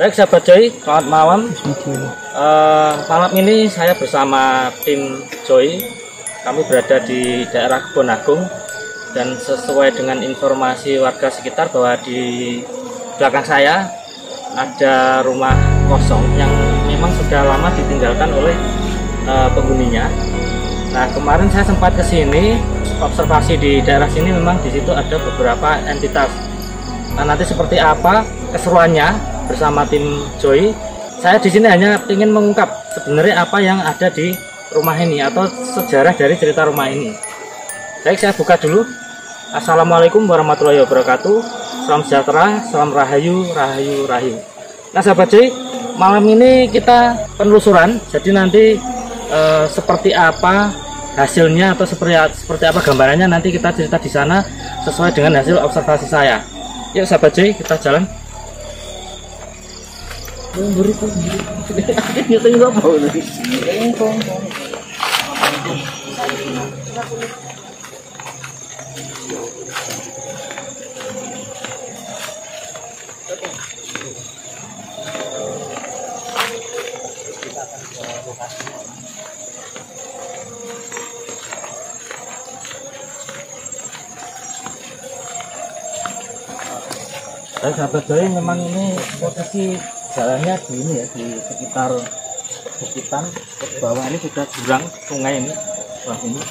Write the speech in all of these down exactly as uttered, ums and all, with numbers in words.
Baik sahabat Joy, selamat malam. Uh, malam ini saya bersama tim Joy. Kami berada di daerah Kebon Agung dan sesuai dengan informasi warga sekitar bahwa di belakang saya ada rumah kosong yang memang sudah lama ditinggalkan oleh uh, penghuninya. Nah, kemarin saya sempat ke sini observasi di daerah sini, memang di situ ada beberapa entitas. Nah, nanti seperti apa keseruannya bersama tim Joy, saya di sini hanya ingin mengungkap sebenarnya apa yang ada di rumah ini atau sejarah dari cerita rumah ini. Baik, saya buka dulu. Assalamualaikum warahmatullahi wabarakatuh. Salam sejahtera, salam rahayu, rahayu, rahayu. Nah sahabat Joy, malam ini kita penelusuran. Jadi nanti eh, seperti apa hasilnya atau seperti seperti apa gambarannya nanti kita cerita di sana sesuai dengan hasil observasi saya. Yuk sahabat Joy, kita jalan. Buru tuh, kita nggak mau nih. Dan sahabat Joy, memang ini posisi jalannya di ini ya, di sekitar bukitan ke bawah ini sudah jurang sungai ini sebelah sini.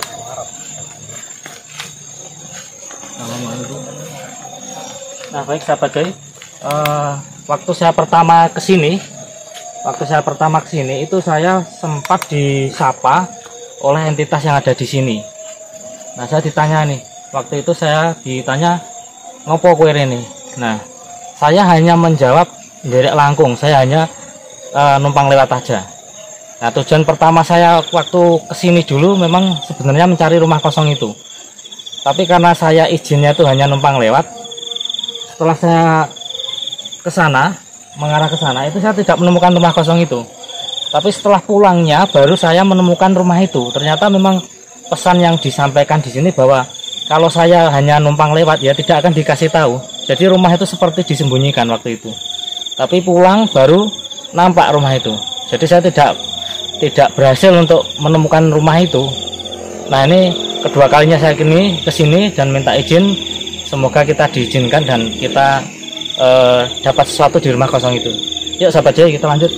Assalamualaikum. Nah baik sahabat Joy, uh, waktu saya pertama kesini, waktu saya pertama kesini itu saya sempat disapa oleh entitas yang ada di sini. Nah saya ditanya nih, waktu itu saya ditanya ngopo kowe rene. Nah saya hanya menjawab derek langkung, saya hanya uh, numpang lewat aja. Nah tujuan pertama saya waktu kesini dulu memang sebenarnya mencari rumah kosong itu, tapi karena saya izinnya itu hanya numpang lewat, setelah saya ke sana, mengarah ke sana itu saya tidak menemukan rumah kosong itu. Tapi setelah pulangnya baru saya menemukan rumah itu. Ternyata memang pesan yang disampaikan di sini bahwa kalau saya hanya numpang lewat ya tidak akan dikasih tahu. Jadi rumah itu seperti disembunyikan waktu itu. Tapi pulang baru nampak rumah itu. Jadi saya tidak tidak berhasil untuk menemukan rumah itu. Nah ini kedua kalinya saya kini kesini dan minta izin. Semoga kita diizinkan dan kita eh, dapat sesuatu di rumah kosong itu. Yuk sahabat Joy, kita lanjut.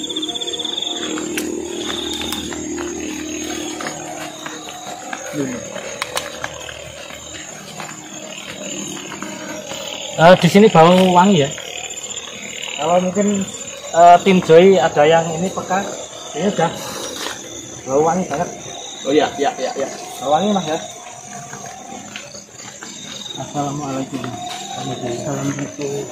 Uh, di sini bau wangi ya. Kalau mungkin uh, tim Joy ada yang ini peka, ini udah bau wangi banget. Oh iya, iya, iya, iya. Bau wangi mas ya. Assalamualaikum. Assalamualaikum.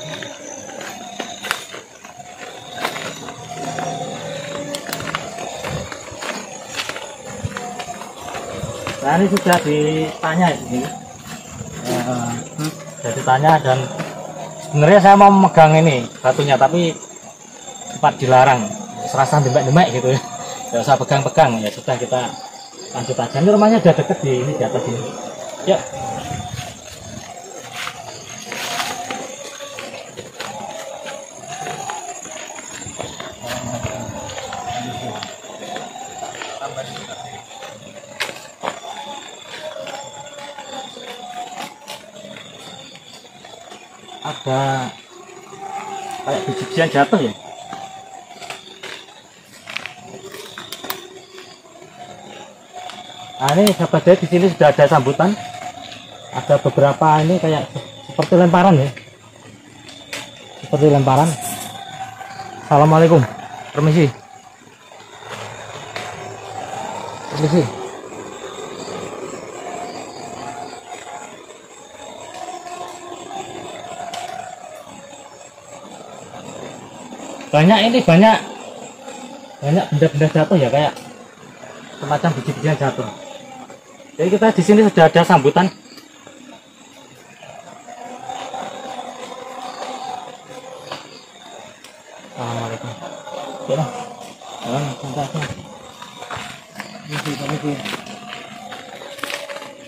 Nah ini sudah ditanya ini. Uh, hmm. Sudah ditanya dan sebenarnya saya mau memegang ini batunya tapi sempat dilarang, serasa demek-demek gitu ya. Tidak usah pegang-pegang, ya sudah kita lanjut aja. Ini rumahnya udah deket di ini, di atas ini. Yuk. Ada kayak biji-bijian jatuh ya. Nah ini sahabat Joy, di sini sudah ada sambutan. Ada beberapa ini kayak seperti lemparan ya. Seperti lemparan. Assalamualaikum. Permisi. Permisi. Banyak ini banyak banyak benda-benda jatuh ya, kayak semacam biji-bijian jatuh. Jadi kita di sini sudah ada sambutan. Assalamualaikum. Ya, jangan santai. Ini ini.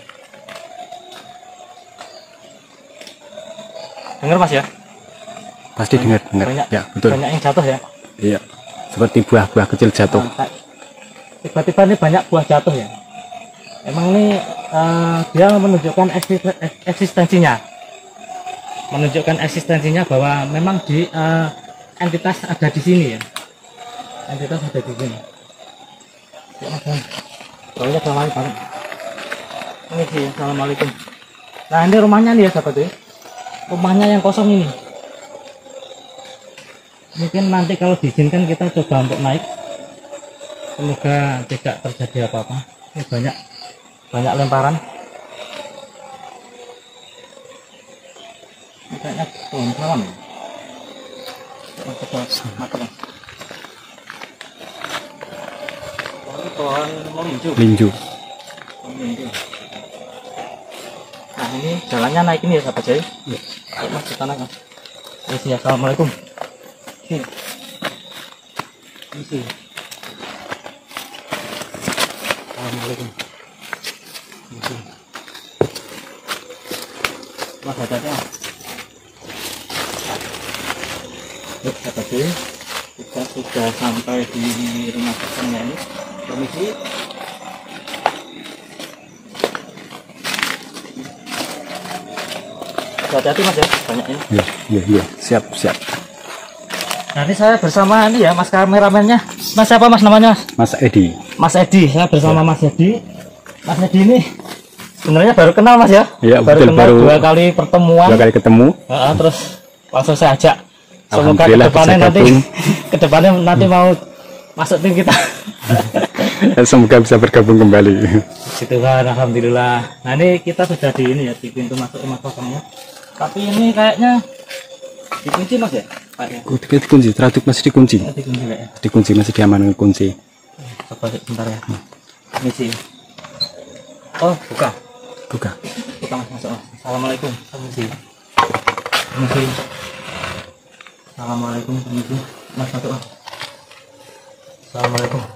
Dengar mas ya. pasti dengar dengar banyak, ya betul, banyak yang jatuh ya. Iya, seperti buah-buah kecil jatuh. Nah, tiba-tiba ini banyak buah jatuh ya. Emang ini uh, dia menunjukkan eksistensinya, menunjukkan eksistensinya bahwa memang di uh, entitas ada di sini ya, entitas ada di sini. Ya mas, bawahnya bawahnya banget. Ini sih, assalamualaikum. Nah ini rumahnya nih ya sahabat ya, rumahnya yang kosong ini. Mungkin nanti kalau diizinkan kita coba untuk naik. Semoga tidak terjadi apa-apa. Ini banyak banyak lemparan. Ini kayaknya pohon salam. Pohon melinju. Linju. Nah ini jalannya naik ini ya sahabat Jai. Ayo mas kita naik mas. Ini assalamualaikum. Sini. Ini sih. Assalamualaikum. Mas hati-hati mas. Yuk sahabat Jai, kita sudah sampai di rumah kosongnya ini. Permisi. Hati-hati mas ya, banyak ini. Iya, iya, iya, siap, siap. Nah ini saya bersama ini ya mas kameramennya. Mas siapa mas namanya mas? Mas Edi. Mas Edi, saya bersama ya. Mas Edi. Mas Edi ini sebenarnya baru kenal mas ya? Iya, baru betul, kenal baru dua kali pertemuan. Dua kali ketemu. Nah, terus langsung saya ajak. Semoga kedepannya nanti, kedepannya nanti mau masuk tim kita. Semoga bisa bergabung kembali. Gitu kan, alhamdulillah. Nah ini kita sudah di ini ya, di pintu masuk rumah kosongnya. Tapi ini kayaknya dikunci mas ya? Kayaknya. Dikunci, teratuk masih dikunci. Ya, dikunci kayaknya. Dikunci, masih diamankan kunci. Coba sebentar ya. Ini sih. Oh buka. Buka. Buka mas, masuk mas. Assalamualaikum. Permisi. Permisi. Assalamualaikum. Permisi. Mas masuk mas. Assalamualaikum.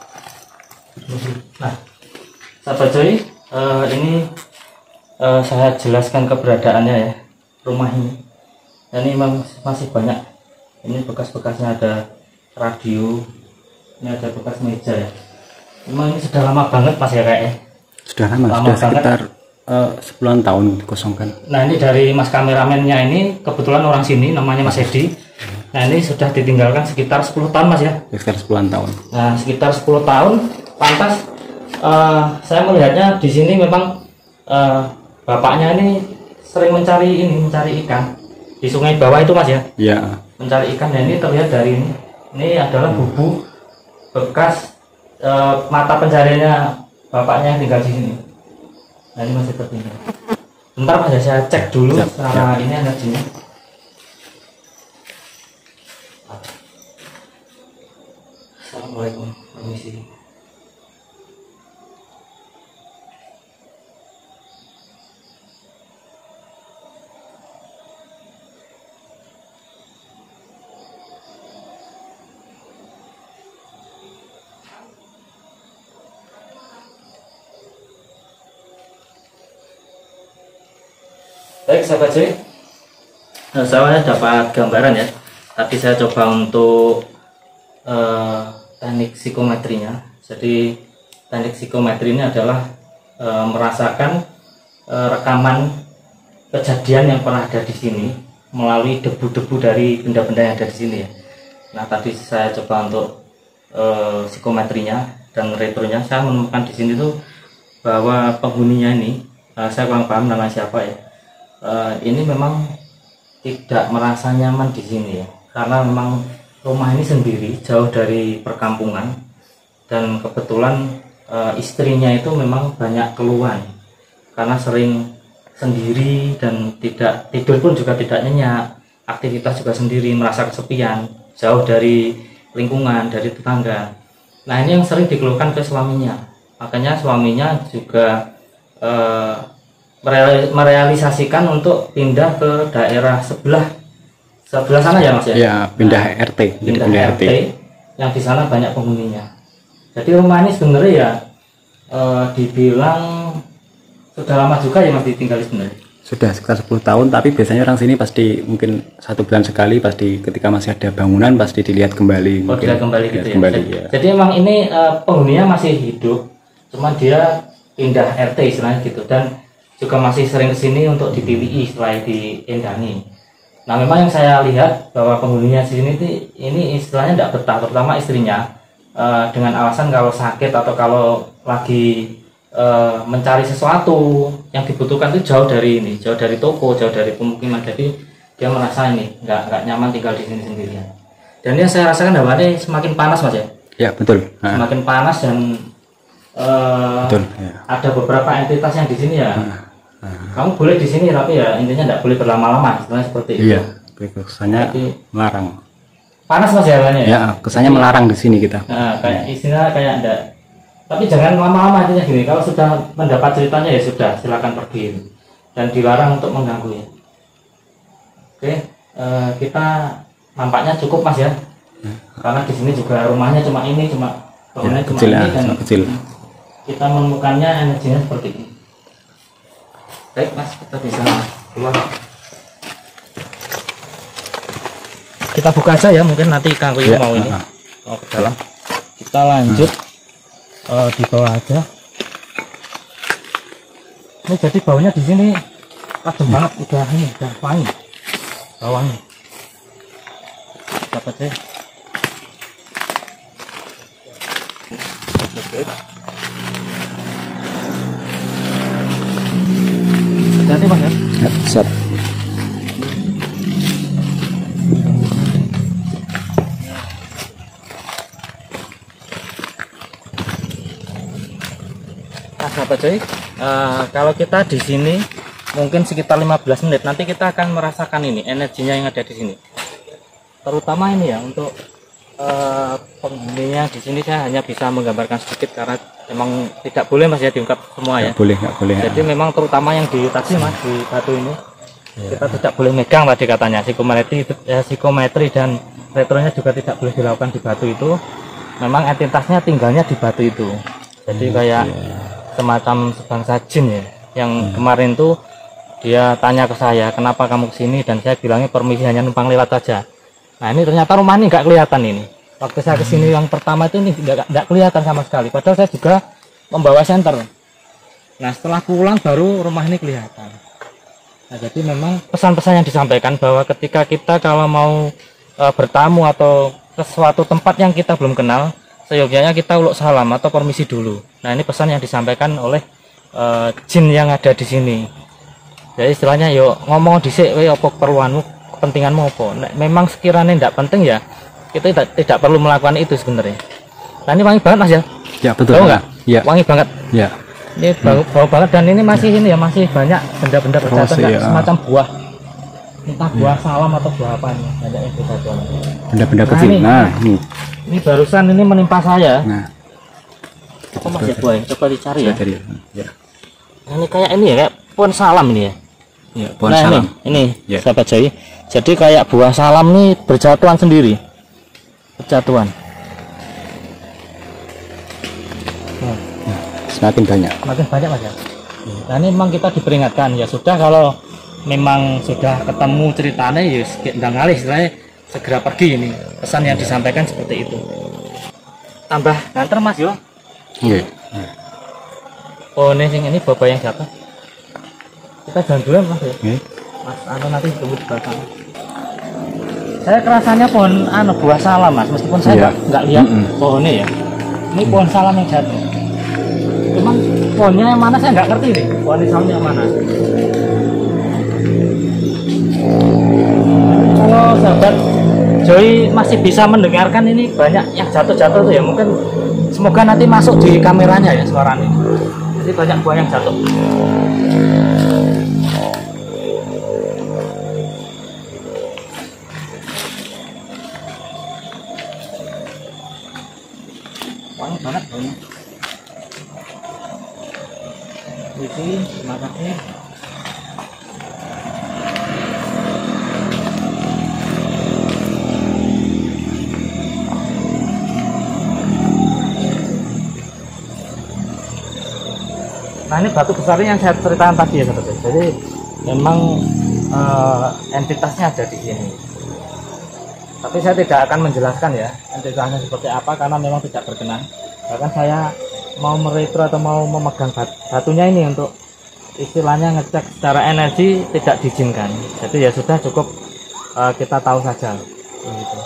Nah, sahabat Joy, uh, ini uh, saya jelaskan keberadaannya ya, rumah ini. Dan ini memang masih banyak. Ini bekas-bekasnya, ada radio, ini ada bekas meja ya. Memang ini sudah lama banget mas ya kayaknya. Sudah lama, lama sudah sekitar uh, sepuluhan tahun dikosongkan. Nah ini dari mas kameramennya ini kebetulan orang sini, namanya Mas Edi. Nah ini sudah ditinggalkan sekitar sepuluh tahun mas ya. Sekitar sepuluhan tahun. Nah sekitar sepuluh tahun. Pantas uh, saya melihatnya di sini memang uh, bapaknya ini sering mencari ini mencari ikan di sungai bawah itu mas ya. Iya. Mencari ikan dan ini terlihat dari ini. Ini adalah bubuk bekas uh, mata pencariannya bapaknya yang tinggal di sini. Nah ini masih tertinggal. Bentar mas ya, saya cek dulu secara ini energinya. Assalamualaikum. Permisi. Baik sahabat Joy, nah, saya dapat gambaran ya. Tadi saya coba untuk uh, teknik psikometrinya. Jadi teknik psikometri ini adalah uh, merasakan uh, rekaman kejadian yang pernah ada di sini melalui debu-debu dari benda-benda yang ada di sini ya. Nah tadi saya coba untuk uh, psikometrinya dan retronya, saya menemukan di sini tuh bahwa penghuninya ini, uh, saya kurang paham nama siapa ya. Uh, ini memang tidak merasa nyaman di sini ya, karena memang rumah ini sendiri jauh dari perkampungan dan kebetulan uh, istrinya itu memang banyak keluhan karena sering sendiri dan tidak tidur pun juga tidak nyenyak, aktivitas juga sendiri, merasa kesepian, jauh dari lingkungan, dari tetangga. Nah ini yang sering dikeluhkan ke suaminya, makanya suaminya juga uh, merealisasikan untuk pindah ke daerah sebelah sebelah sana ya mas ya. Ya pindah nah, R T, pindah, pindah R T, R T yang di sana banyak penghuninya. Jadi rumah ini sebenarnya ya e, dibilang sudah lama juga ya mas ditinggali sebenarnya. Sudah sekitar sepuluh tahun, tapi biasanya orang sini pasti mungkin satu bulan sekali, pasti ketika masih ada bangunan pasti dilihat kembali. Oh, dilihat kembali gitu ya. Kembali, jadi, ya. jadi emang ini uh, penghuninya masih hidup, cuman dia pindah R T istilahnya gitu, dan juga masih sering kesini untuk di P W I setelah diendangi. Nah memang yang saya lihat bahwa penghuninya di sini ini istilahnya tidak betah, terutama istrinya uh, dengan alasan kalau sakit atau kalau lagi Uh, mencari sesuatu yang dibutuhkan itu jauh dari ini, jauh dari toko, jauh dari pemukiman, jadi dia merasa ini nggak nggak nyaman tinggal di sini sendirian. Dan yang saya rasakan hawanya semakin panas mas ya. Ya betul. Semakin panas dan uh, betul, ya. Ada beberapa entitas yang di sini ya. Nah, nah. Kamu boleh di sini tapi ya intinya nggak boleh berlama-lama, istilahnya seperti itu. Iya, kesannya melarang. Panas mas ya hawanya. Ya, kesannya jadi, melarang di sini kita. Nah, kayak istilah kayak enggak. Tapi jangan lama-lama intinya gini, kalau sudah mendapat ceritanya ya sudah, silakan pergi dan dilarang untuk mengganggu ya. Oke, eh, kita nampaknya cukup mas ya, hmm. karena di sini juga rumahnya cuma ini, cuma bangunannya ya, cuma kecil, ini ya, dan kecil. Kita menemukannya energinya seperti ini. Baik mas, kita bisa keluar. Kita buka aja ya, mungkin nanti Kang Kuyu ya, mau ini, uh, mau ke dalam. Kita lanjut. Hmm. Uh, di bawah aja. Ini jadi baunya di sini tajam banget, udah ini udah wangi, bawahnya. Dapat sih. Hati-hati mas ya. Ya, siap. Sahabat Joy, uh, kalau kita di sini mungkin sekitar lima belas menit, nanti kita akan merasakan ini energinya yang ada di sini. Terutama ini ya untuk uh, penghuninya di sini saya hanya bisa menggambarkan sedikit karena memang tidak boleh mas ya diungkap semua ya. Nggak boleh, nggak boleh. Jadi ya. Memang terutama yang di tadi mas di batu ini ya. Kita tidak boleh megang tadi katanya, psikometri, ya, psikometri dan retronya juga tidak boleh dilakukan di batu itu. Memang entitasnya tinggalnya di batu itu. Jadi kayak ya. Semacam sebangsa jin ya, yang hmm. kemarin tuh dia tanya ke saya kenapa kamu kesini, dan saya bilangnya permisi hanya numpang lewat saja. Nah ini ternyata rumah ini nggak kelihatan ini. Waktu saya kesini hmm. yang pertama itu ini nggak nggak kelihatan sama sekali. Padahal saya juga membawa senter. Nah setelah pulang baru rumah ini kelihatan. Nah jadi memang pesan-pesan yang disampaikan bahwa ketika kita kalau mau e, bertamu atau ke suatu tempat yang kita belum kenal, seyogyanya kita uluk salam atau permisi dulu. Nah ini pesan yang disampaikan oleh uh, jin yang ada di sini. Jadi istilahnya yo ngomong dhisik kowe apa keperluanmu, kepentinganmu apa. Nek memang sekiranya tidak penting ya kita tidak, tidak perlu melakukan itu sebenarnya. Nah ini wangi banget mas ya. Ya betul. Tahu nggak? Ya. Wangi banget. Ya. Ini bau, hmm. bau banget dan ini masih ini ya masih banyak benda-benda berjatuhan oh, ya. Semacam buah. Entah buah ya. Salam atau buah apa nih banyak yang berjatuhan. Benda-benda nah, kecil. Ini, nah ini. Ini barusan ini menimpa saya. Nah. Apa mas ya buah? Coba dicari ya. Cari, ya. Ini kayak ini ya, kayak pohon salam ini ya. Ya, pohon nah, salam. Ini, ini ya. sahabat Joy. Jadi kayak buah salam nih berjatuhan sendiri. Berjatuhan. Nah, semakin banyak. Semakin banyak mas ya. Nah ini memang kita diperingatkan ya sudah kalau memang sudah ketemu ceritanya ya ndang ngalih istilahnya segera pergi ini. Pesan yang disampaikan seperti itu. Tambah nganter mas yo. Iya. Oh ini ini bapak yang jatuh. Kita jalan dulu mas ya. Nggih. Mas anu nanti tunggu di belakang. Saya kerasanya pohon anu buah salam mas, meskipun saya nggak iya. lihat mm -mm. pohonnya ya. Ini pohon salam yang jatuh. Cuman pohonnya yang mana saya nggak ngerti nih. Pohon salam yang mana. Kalau sahabat Joy masih bisa mendengarkan ini banyak yang jatuh-jatuh tuh ya, mungkin semoga nanti masuk di kameranya ya suara ini. Jadi banyak buah yang jatuh. Wangi banget baunya. Jadi terima kasih. Nah ini batu besar yang saya ceritakan tadi ya sahabat. Jadi memang uh, entitasnya ada di sini. Tapi saya tidak akan menjelaskan ya entitasnya seperti apa karena memang tidak berkenan. Bahkan saya mau meretro atau mau memegang batunya ini untuk istilahnya ngecek secara energi tidak diizinkan. Jadi ya sudah cukup uh, kita tahu saja gitu.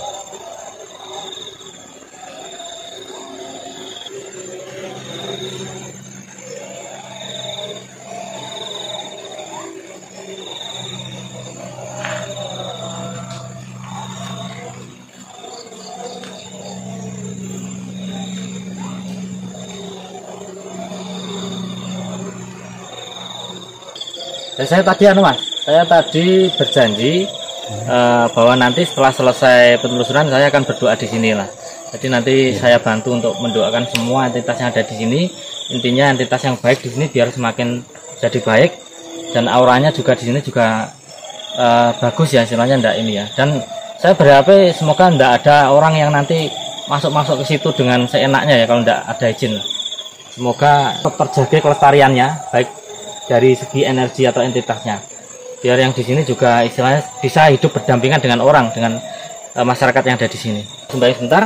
Dan saya tadi anu mas, saya tadi berjanji uh, bahwa nanti setelah selesai penelusuran saya akan berdoa di sini lah. Jadi nanti ya. Saya bantu untuk mendoakan semua entitas yang ada di sini. Intinya entitas yang baik di sini biar semakin jadi baik dan auranya juga di sini juga uh, bagus ya, istilahnya ndak ini ya. Dan saya berharap semoga ndak ada orang yang nanti masuk-masuk ke situ dengan seenaknya ya kalau ndak ada izin. Semoga terjaga kelestariannya baik dari segi energi atau entitasnya, biar yang di sini juga istilahnya bisa hidup berdampingan dengan orang, dengan uh, masyarakat yang ada di sini. Sebentar, sebentar.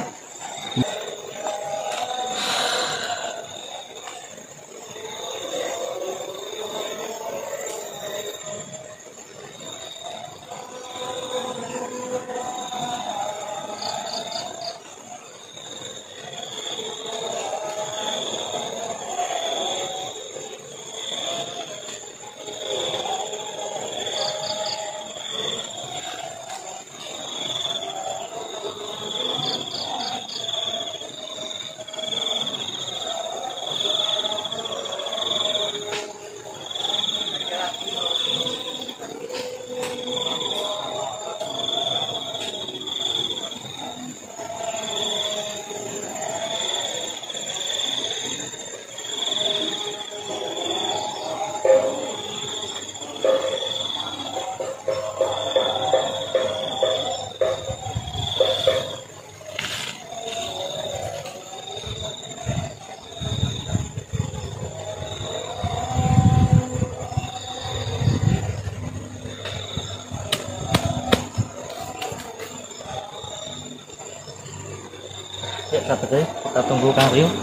Kita, kita tunggu Kang Rio.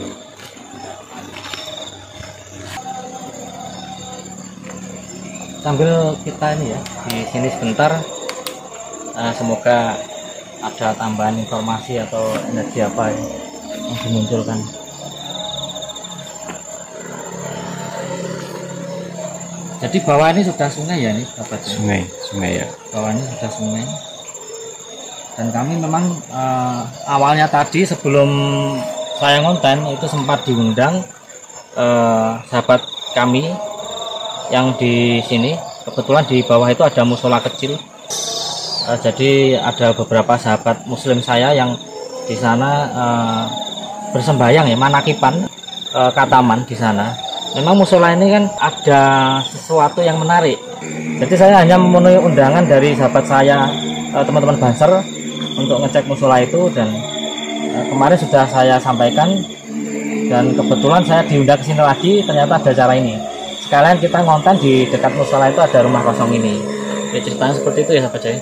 Sambil kita ini ya di sini sebentar, uh, semoga ada tambahan informasi atau energi apa ya yang dimunculkan. Jadi bawah ini sudah sungai ya nih, Bapak? Sungai, sungai ya. Bawah ini sudah sungai. Dan kami memang uh, awalnya tadi sebelum saya ngonten itu sempat diundang uh, sahabat kami yang di sini. Kebetulan di bawah itu ada musola kecil. Uh, jadi ada beberapa sahabat muslim saya yang di sana uh, bersembayang ya, manakipan uh, kataman di sana. Memang musola ini kan ada sesuatu yang menarik. Jadi saya hanya memenuhi undangan dari sahabat saya, uh, teman-teman Banser, untuk ngecek musola itu, dan uh, kemarin sudah saya sampaikan, dan kebetulan saya diundang ke sini lagi, ternyata ada acara ini. Sekalian kita ngonten di dekat musola itu ada rumah kosong ini. Ya, ceritanya seperti itu ya sahabat saya.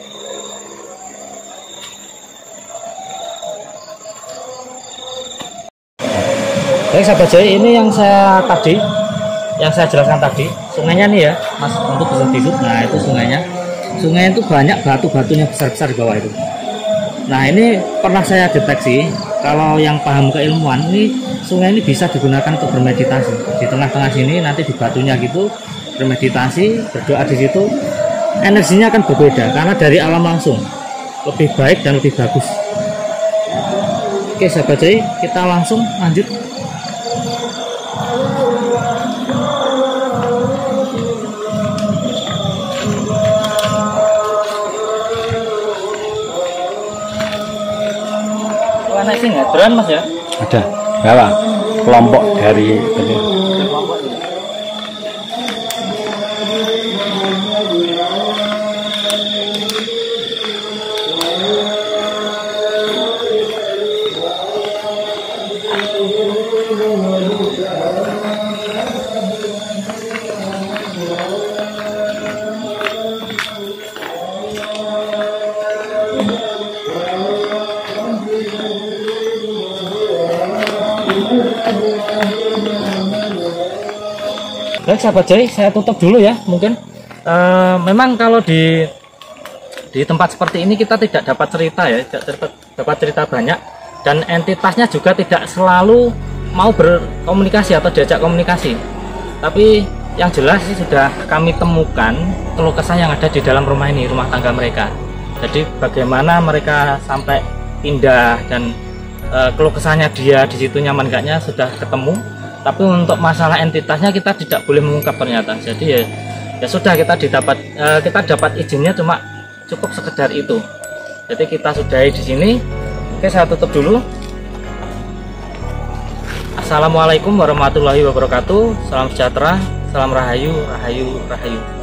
Baik sahabat saya, ini yang saya tadi, yang saya jelaskan tadi, sungainya nih ya, Mas, untuk bisa tidur. Nah itu sungainya. Sungai itu banyak batu-batunya besar-besar di bawah itu. Nah ini pernah saya deteksi, kalau yang paham keilmuan, ini sungai ini bisa digunakan untuk bermeditasi. Di tengah-tengah sini nanti di batunya gitu bermeditasi, berdoa di situ, energinya akan berbeda karena dari alam langsung, lebih baik dan lebih bagus. Oke sahabat Jai, kita langsung lanjut. Anak sih nggak mas ya? Ada, bawa kelompok dari tadi. Baik sahabat Jai, saya tutup dulu ya mungkin. E, memang kalau di di tempat seperti ini kita tidak dapat cerita ya, tidak dapat cerita banyak, dan entitasnya juga tidak selalu mau berkomunikasi atau diajak komunikasi. Tapi yang jelas sudah kami temukan keluh kesah yang ada di dalam rumah ini, rumah tangga mereka. Jadi bagaimana mereka sampai pindah dan e, keluh kesahnya dia di situ nyaman enggaknya sudah ketemu. Tapi untuk masalah entitasnya kita tidak boleh mengungkap ternyata. Jadi ya, ya sudah kita didapat uh, kita dapat izinnya cuma cukup sekedar itu. Jadi kita sudahi di sini. Oke, saya tutup dulu. Assalamualaikum warahmatullahi wabarakatuh. Salam sejahtera, salam rahayu, rahayu, rahayu.